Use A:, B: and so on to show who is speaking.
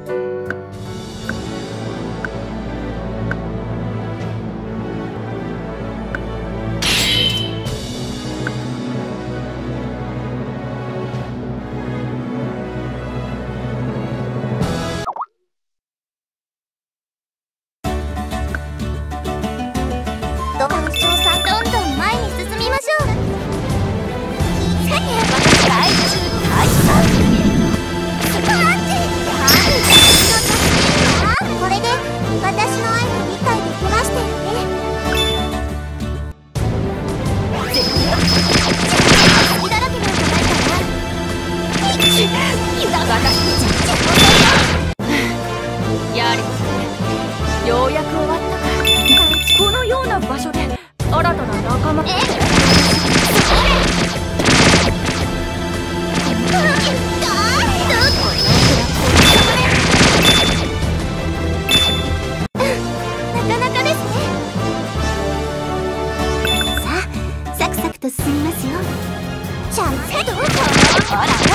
A: ようやく終わったか。このような場所で新たな仲間。
B: なかなかですね。さあ、サクサクと進みますよ。ちゃんと。ほら。